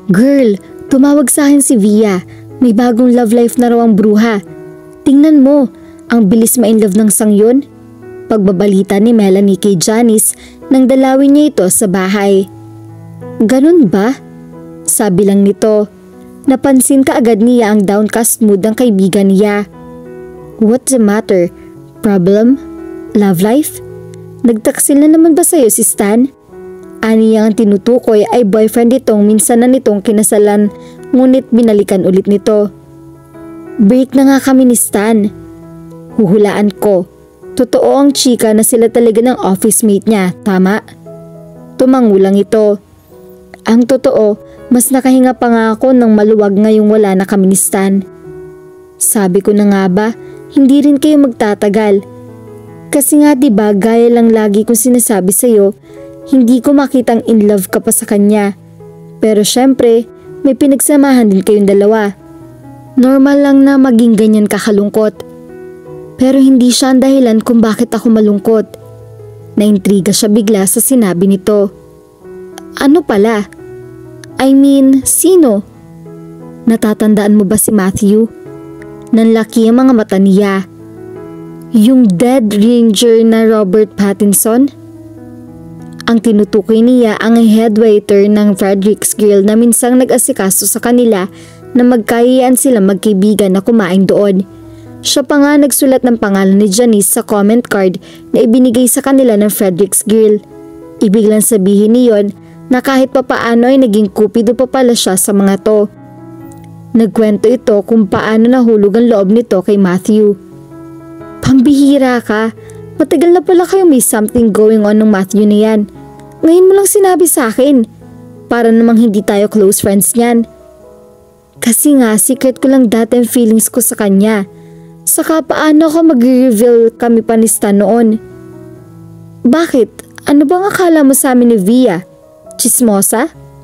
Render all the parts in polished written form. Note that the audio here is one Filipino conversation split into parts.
Girl, tumawag sa akin si Via. May bagong love life na raw ang bruha. Tingnan mo, ang bilis ma-inlove ng sangyon. Pagbabalita ni Melanie kay Janice nang dalawin niya ito sa bahay. Ganun ba? Sabi lang nito. Napansin kaagad niya ang downcast mood ng kaibigan niya. What's the matter? Problem? Love life? Nagtaksil na naman ba sa'yo si Stan? Aniya ang tinutukoy ay boyfriend itong minsan na nitong kinasalan ngunit binalikan ulit nito. Break na nga kami ni Stan. Huhulaan ko. Totoo ang chika na sila talaga ng office mate niya, tama? Tumangulang ito. Ang totoo, mas nakahinga pa nga ako nang maluwag ngayong wala na kami ni Stan. Sabi ko na nga ba, hindi rin kayo magtatagal. Kasi nga diba gaya lang lagi kong sinasabi sa'yo, hindi ko makitang in love ka pa sa kanya. Pero syempre, may pinagsamahan din kayong dalawa. Normal lang na maging ganyan kakalungkot. Pero hindi siya ang dahilan kung bakit ako malungkot. Naintriga siya bigla sa sinabi nito. Ano pala? I mean, sino? Natatandaan mo ba si Matthew? Nanlaki ang mga mata niya. Yung dead ranger na Robert Pattinson? Ang tinutukoy niya ang head waiter ng Frederick's Grill na minsang nag-asikaso sa kanila na magkayayaan sila magkaibigan na kumain doon. Siya pa nga nagsulat ng pangalan ni Janice sa comment card na ibinigay sa kanila ng Frederick's Grill. Ibig lang sabihin niyon na kahit papaano ay naging kupido pa pala siya sa mga to. Nagkwento ito kung paano nahulog ang loob nito kay Matthew. Pambihira ka, matagal na pala kayong may something going on ng Matthew na yan. Ngayon mo lang sinabi sa akin, para namang hindi tayo close friends niyan. Kasi nga secret ko lang dati ang feelings ko sa kanya. Saka paano ako mag-reveal kami pa ni Stan noon? Bakit? Ano bang akala mo sa amin ni Via? Chismosa?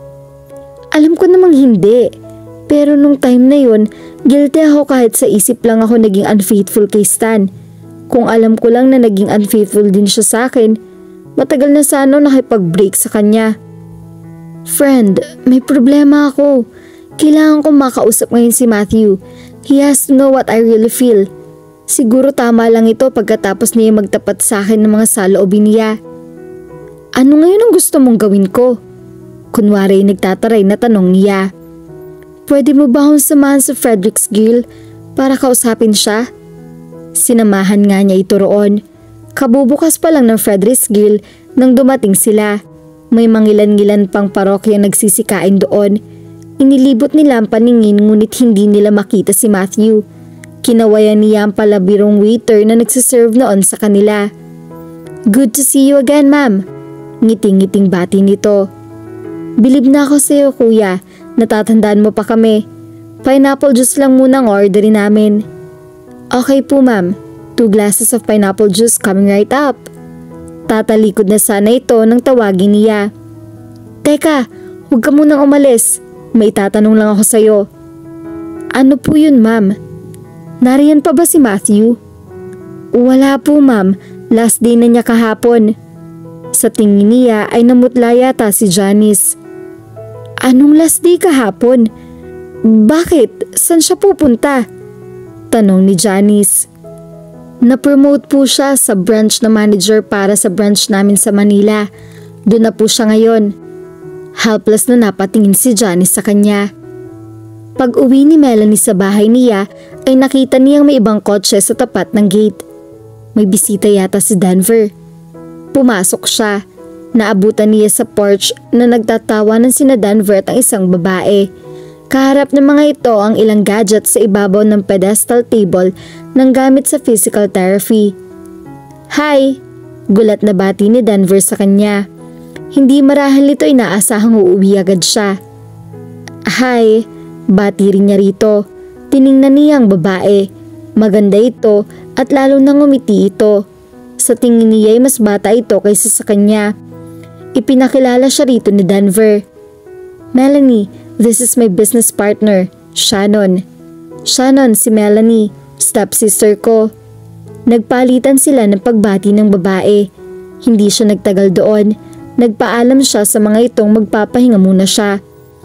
Alam ko namang hindi. Pero nung time na yun, guilty ako kahit sa isip lang ako naging unfaithful kay Stan. Kung alam ko lang na naging unfaithful din siya sa akin, matagal na sana nakipag-break sa kanya. Friend, may problema ako. Kailangan kong makausap ngayon si Matthew. He has to know what I really feel. Siguro tama lang ito pagkatapos niya magtapat sa akin ng mga saloobin niya. Ano ngayon ang gusto mong gawin ko? Kunwari nagtataray na tanong niya. Pwede mo ba akong samahan sa Frederick's Grill para kausapin siya? Sinamahan nga niya ito roon. Kabubukas pa lang ng Frederick's Grill nang dumating sila. May mangilan-ngilan pang parokya nagsisikain doon. Inilibot nila ang paningin ngunit hindi nila makita si Matthew. Kinawayan niya ang palabirong waiter na nagsiserve noon sa kanila. Good to see you again, ma'am. Ngiting-ngiting bati nito. Bilib na ako sa iyo, kuya. Natatandaan mo pa kami. Pineapple juice lang muna ang orderin namin. Okay po, ma'am. 2 glasses of pineapple juice coming right up. Tatalikod na sana ito nang tawagin niya. Teka, huwag ka munang umalis. May tatanong lang ako sa'yo. Ano po yun, ma'am? Nariyan pa ba si Matthew? Wala po, ma'am. Last day na niya kahapon. Sa tingin niya ay namutla yata si Janice. Anong last day kahapon? Bakit? Saan siya pupunta? Tanong ni Janice. Na-promote po siya sa branch na manager para sa branch namin sa Manila. Doon na po siya ngayon. Helpless na napatingin si Janice sa kanya. Pag uwi ni Melanie sa bahay niya ay nakita niyang may ibang kotse sa tapat ng gate. May bisita yata si Denver. Pumasok siya. Naabutan niya sa porch na nagtatawanan sina Denver at ang isang babae. Kaharap ng mga ito ang ilang gadgets sa ibabaw ng pedestal table ng gamit sa physical therapy. Hi! Gulat na bati ni Denver sa kanya. Hindi marahil ito inaasahang uuwi agad siya. Hi! Bati rin niya rito. Tiningnan niya ang babae. Maganda ito at lalo nang ngumiti ito. Sa tingin niya ay mas bata ito kaysa sa kanya. Ipinakilala siya rito ni Denver. Melanie, this is my business partner, Shannon. Shannon si Melanie, stepsister ko. Nagpalitan sila ng pagbati ng babae. Hindi siya nagtagal doon. Nagpaalam siya sa mga itong magpapahinga muna siya.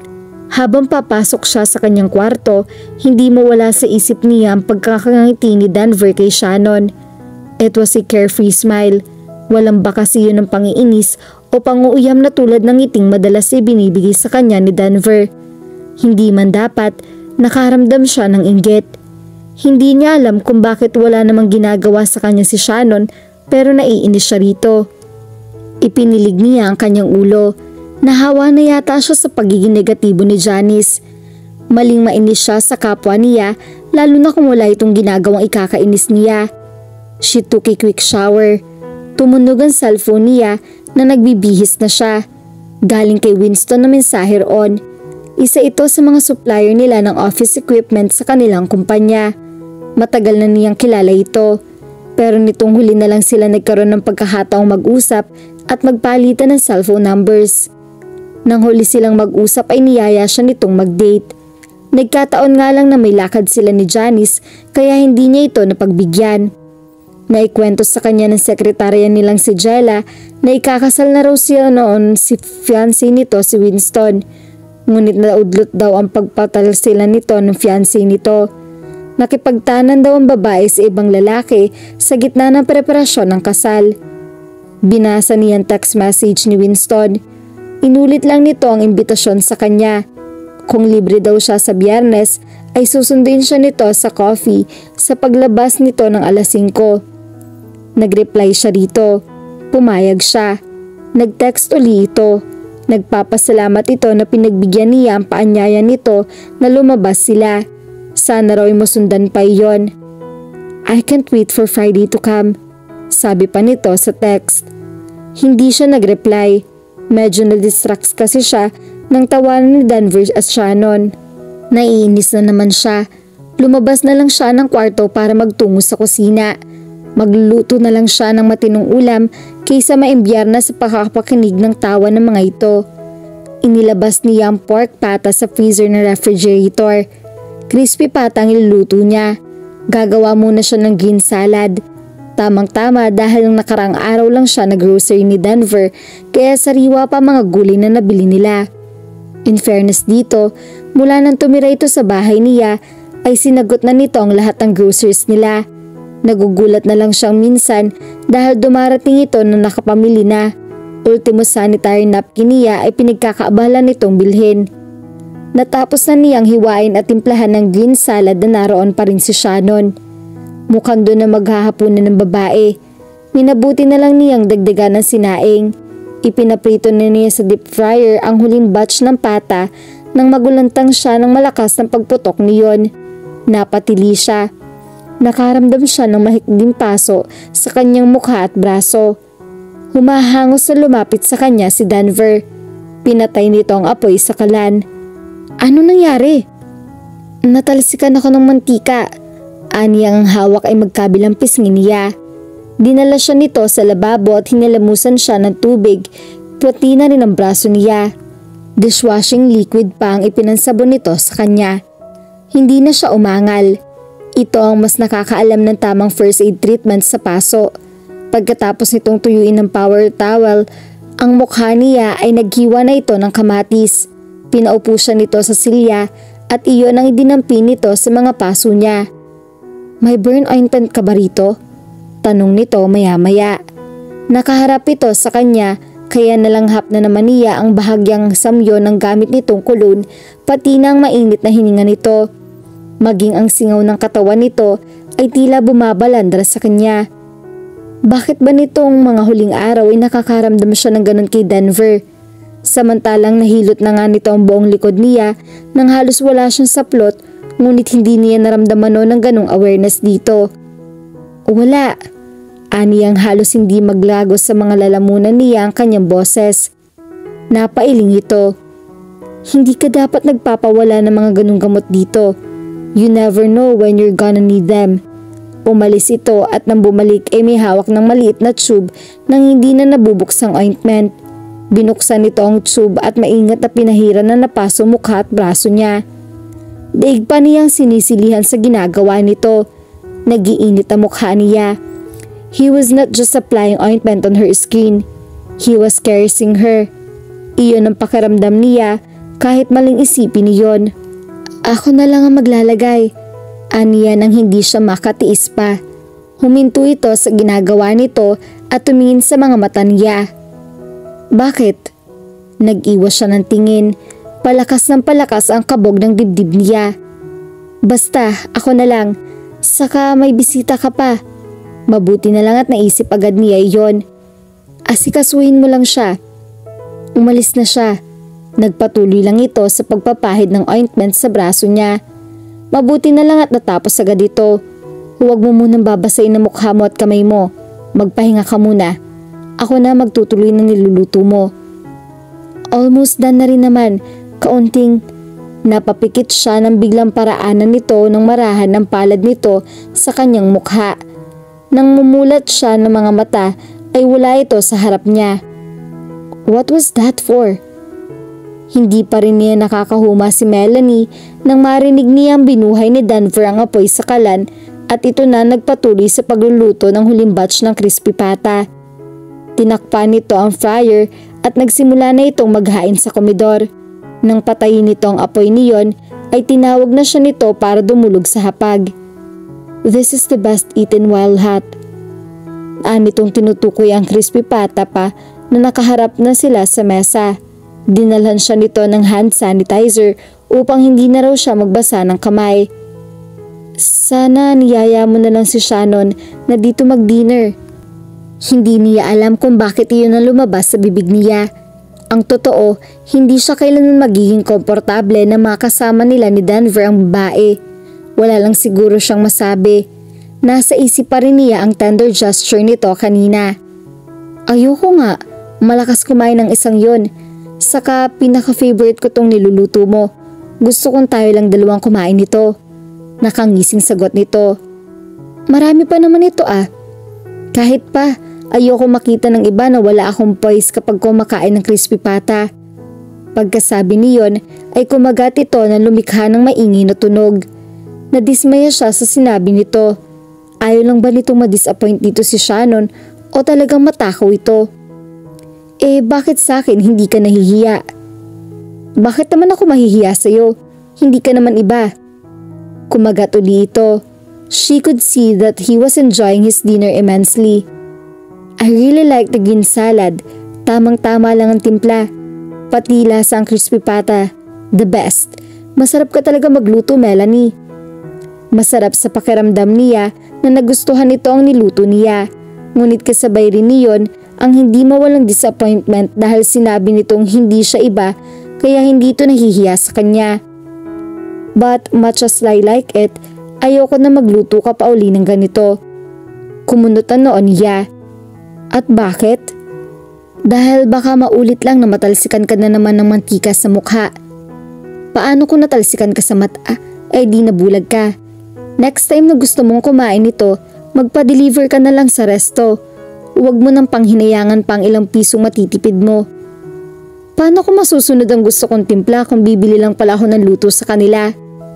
Habang papasok siya sa kanyang kwarto, hindi mawala sa isip niya ang pagkakangiti ni Denver kay Shannon. It was a carefree smile. Walang bakas iyon ng pangiinis o panguuyam na tulad ng ngiting madalas ibinibigay sa kanya ni Denver. Hindi man dapat, nakaramdam siya ng inggit. Hindi niya alam kung bakit wala namang ginagawa sa kanya si Shannon pero naiinis siya rito. Ipinilig niya ang kanyang ulo. Nahawa na yata siya sa pagiging negatibo ni Janice. Maling mainis siya sa kapwa niya lalo na kung wala itong ginagawang ikakainis niya. She took a quick shower. Tumunog ang cellphone niya na nagbibihis na siya. Galing kay Winston na mensahe roon. Isa ito sa mga supplier nila ng office equipment sa kanilang kumpanya. Matagal na niyang kilala ito. Pero nitong huli na lang sila nagkaroon ng pagkakataong mag-usap at magpalitan ng cellphone numbers. Nang huli silang mag-usap ay niyaya siya nitong mag-date. Nagkataon nga lang na may lakad sila ni Janice kaya hindi niya ito napagbigyan. Naikwento sa kanya ng sekretarya nilang si Jella na ikakasal na raw siya noon si fiancé nito si Winston. Ngunit naudlot daw ang pagpatal sila nito ng fiancé nito. Nakipagtanan daw ang babae sa ibang lalaki sa gitna ng preparasyon ng kasal. Binasa niya ang text message ni Winston. Inulit lang nito ang imbitasyon sa kanya. Kung libre daw siya sa Biyernes ay susunduin siya nito sa coffee sa paglabas nito ng alas 5. Nagreply siya rito. Pumayag siya. Nagtext uli ito. Nagpapasalamat ito na pinagbigyan niya ang paanyaya nito na lumabas sila. Sana raw ay masundan pa iyon. I can't wait for Friday to come. Sabi pa nito sa text. Hindi siya nagreply. Medyo na-distract kasi siya nang tawanan ni Denver at Shannon. Naiinis na naman siya. Lumabas na lang siya ng kwarto para magtungo sa kusina. Magluluto na lang siya ng matinong ulam kaysa maimbyar na sa pagkakapakinig ng tawa ng mga ito. Inilabas niya ang pork pata sa freezer ng refrigerator. Crispy pata ang iluluto niya. Gagawa muna siya ng green salad. Tamang-tama dahil ng nakarang araw lang siya nag-grocery ni Denver kaya sariwa pa mga gulay na nabili nila. In fairness dito, mula nang tumira ito sa bahay niya ay sinagot na nito ang lahat ng groceries nila. Nagugulat na lang siyang minsan dahil dumarating ito na nakapamili na. Ultimo sanitary napkin niya ay pinagkakaabala nitong bilhin. Natapos na niyang hiwain at timplahan ng green salad na naroon pa rin si Shannon. Mukhang doon na maghahapunan ng babae. Minabuti na lang niyang dagdagan ng sinaing. Ipinaprito na niya sa deep fryer ang huling batch ng pata nang magulantang siya ng malakas ng pagputok niyon. Napatili siya. Nakaramdam siya ng mahigding paso sa kanyang mukha at braso. Humahangos na lumapit sa kanya si Denver. Pinatay nito ang apoy sa kalan. Ano nangyari? Natalsikan ako ng mantika. Aniyang ang hawak ay magkabilang pisngi niya. Dinala siya nito sa lababo at hinalamusan siya ng tubig. Puti na rin ang braso niya. Dishwashing liquid pa ang ipinansabon nito sa kanya. Hindi na siya umangal. Ito ang mas nakakaalam ng tamang first aid treatment sa paso. Pagkatapos nitong tuyuin ng power towel, ang mukha niya ay naghiwa na ito ng kamatis. Pinaupo siya nito sa silya at iyon ang idinampi nito sa mga paso niya. May burn ointment ka ba rito? Tanong nito maya-maya. Nakaharap ito sa kanya kaya nalanghap na naman niya ang bahagyang samyo ng gamit nitong kulon pati na ang mainit na hininga nito. Maging ang singaw ng katawan nito ay tila bumabalandra sa kanya. Bakit ba nitong mga huling araw ay nakakaramdam siya ng ganun kay Denver? Samantalang nahilot na nga nito ang buong likod niya nang halos wala siyang saplot. Ngunit hindi niya naramdaman noon ng ganong awareness dito. Wala. Aniyang halos hindi maglagos sa mga lalamunan niya ang kanyang boses. Napailing ito. Hindi ka dapat nagpapawala ng mga ganong gamot dito. You never know when you're gonna need them. Umalis ito at nang bumalik ay may hawak ng maliit na tube nang hindi na nabubuksang ointment. Binuksan nito ang tube at maingat na pinahira na napaso mukha at braso niya. Daig pa niyang sinisilihan sa ginagawa nito. Nagiinit ang mukha niya. He was not just applying ointment on her skin. He was caressing her. Iyon ang pakiramdam niya Kahit maling isipin niyon. Ako na lang ang maglalagay. Aniya nang hindi siya makatiis pa. Huminto ito sa ginagawa nito at tumingin sa mga mata niya. Bakit? Nag-iwas siya ng tingin. Palakas ng palakas ang kabog ng dibdib niya. Basta, ako na lang. Saka may bisita ka pa. Mabuti na lang at naisip agad niya iyon. Asikasuhin mo lang siya. Umalis na siya. Nagpatuloy lang ito sa pagpapahid ng ointment sa braso niya. Mabuti na lang at natapos agad ito. Huwag mo munang babasain ang mukha mo at kamay mo. Magpahinga ka muna. Ako na magtutuloy ng niluluto mo. Almost done na rin naman. Kaunting. Napapikit siya ng biglang paraanan nito nang marahan ng palad nito sa kanyang mukha. Nang mumulat siya ng mga mata ay wala ito sa harap niya. What was that for? Hindi pa rin niya nakakahuma si Melanie nang marinig niyang binuhay ni Denver ang apoy sa kalan at ito na nagpatuloy sa pagluluto ng huling batch ng crispy pata. Tinakpan nito ang fryer at nagsimula na itong maghain sa komedor. Nang patayin nito ang apoy niyon ay tinawag na siya nito para dumulog sa hapag. This is the best eaten while hot. Nitong tinutukoy ang crispy pata pa na nakaharap na sila sa mesa. Dinalhan siya nito ng hand sanitizer upang hindi na raw siya magbasa ng kamay. Sana niyaya mo na lang si Shannon na dito mag-dinner. Hindi niya alam kung bakit iyon ang lumabas sa bibig niya. Ang totoo, hindi siya kailanman magiging komportable na makasama nila ni Denver ang babae. Wala lang siguro siyang masabi. Nasa isip pa rin niya ang tender gesture nito kanina. Ayoko nga, malakas kumain ng isang yon. Saka pinaka-favorite ko tong niluluto mo. Gusto kong tayo lang dalawang kumain nito. Nakangising sagot nito. Marami pa naman ito ah. Kahit pa, ayoko makita ng iba na wala akong poise kapag kumakain ng crispy pata. Pagkasabi niyon ay kumagat ito na lumikha ng maingay na tunog. Nadismaya siya sa sinabi nito. Ayaw lang ba nitong ma-disappoint dito si Shannon o talagang matakaw ito? Bakit sa akin hindi ka nahihiya? Bakit naman ako mahihiya sa'yo? Hindi ka naman iba. Kumagat uli ito. She could see that he was enjoying his dinner immensely. I really like the green salad. Tamang-tama lang ang timpla. Pati lasa ang crispy pata. The best. Masarap ka talaga magluto, Melanie. Masarap sa pakiramdam niya na nagustuhan ito ang niluto niya. Ngunit kasabay rin niyon ang hindi mawalang disappointment dahil sinabi nitong hindi siya iba kaya hindi ito nahihiya sa kanya. But much as I like it, ayoko na magluto ka pa uli ng ganito. Kumunot ang noon niya. At bakit? Dahil baka maulit lang na matalsikan ka na naman ng mantika sa mukha. Paano kung natalsikan ka sa mata, di nabulag ka? Next time na gusto mong kumain ito, magpa-deliver ka na lang sa resto. Huwag mo nang panghinayangan pang ilang pisong matitipid mo. Paano ko masusunod ang gusto kong timpla kung bibili lang pala ako ng luto sa kanila?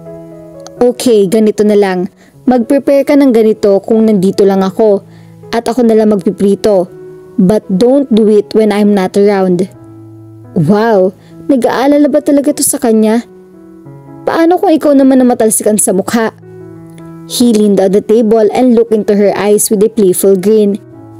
Okay, ganito na lang. Mag-prepare ka ng ganito kung nandito lang ako at ako na lang magpiprito. But don't do it when I'm not around. Wow, nag-aalala ba talaga to sa kanya? Paano kung ikaw naman na matalsikan sa mukha? He leaned on the table and looked into her eyes with a playful grin.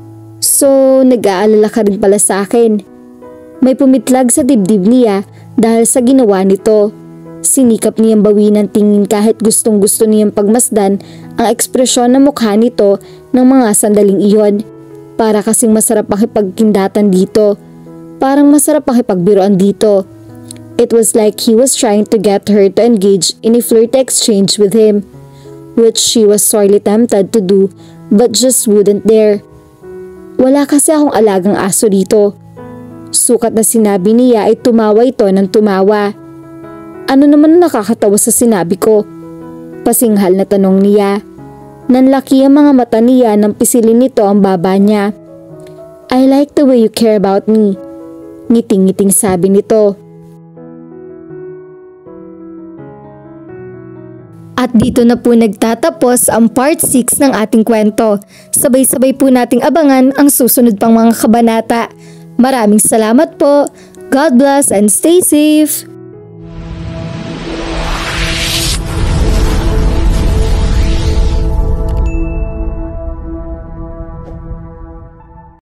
So, nag-aalala ka rin pala sa akin. May pumitlag sa dibdib niya dahil sa ginawa nito. Sinikap niyang bawin ng tingin kahit gustong-gusto niyang pagmasdan ang ekspresyon ng mukha nito ng mga sandaling iyon. Para kasing masarap makipagkindatan dito. Parang masarap makipagbiroan dito. It was like he was trying to get her to engage in a flirty exchange with him, which she was sorely tempted to do but just wouldn't dare. Wala kasi akong alagang aso dito. Sukat na sinabi niya ay tumawa ito ng tumawa. Ano naman nakakatawa sa sinabi ko? Pasinghal na tanong niya. Nanlaki ang mga mata niya nang pisilin nito ang baba niya. I like the way you care about me. Ngiting-ngiting sabi nito. At dito na po nagtatapos ang part 6 ng ating kwento. Sabay-sabay po nating abangan ang susunod pang mga kabanata. Maraming salamat po. God bless and stay safe.